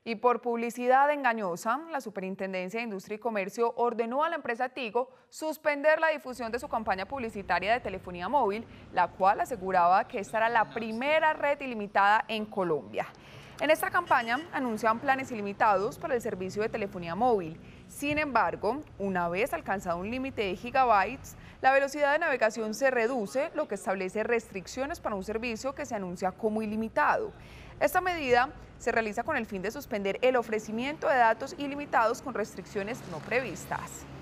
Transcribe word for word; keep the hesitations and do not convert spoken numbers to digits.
Y por publicidad engañosa, la Superintendencia de Industria y Comercio ordenó a la empresa Tigo suspender la difusión de su campaña publicitaria de telefonía móvil, la cual aseguraba que esta era la primera red ilimitada en Colombia. En esta campaña anunciaban planes ilimitados para el servicio de telefonía móvil. Sin embargo, una vez alcanzado un límite de gigabytes, la velocidad de navegación se reduce, lo que establece restricciones para un servicio que se anuncia como ilimitado. Esta medida se realiza con el fin de suspender el ofrecimiento de datos ilimitados con restricciones no previstas.